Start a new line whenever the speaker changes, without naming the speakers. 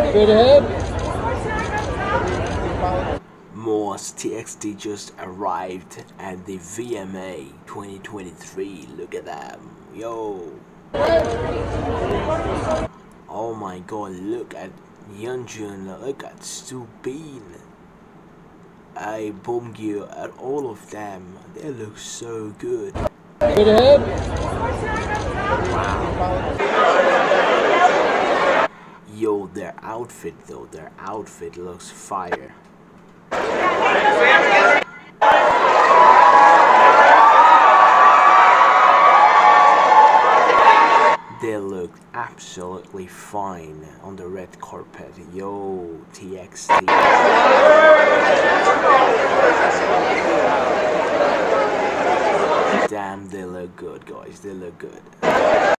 Most TXT just arrived at the VMA 2023. Look at them, yo. Oh my god, look at Yeonjun, look at Subin, mingyu, at all of them. They look so good. Wow. Yo, their outfit though, their outfit looks fire. They look absolutely fine on the red carpet. Yo, TXT. Damn, they look good, guys. They look good.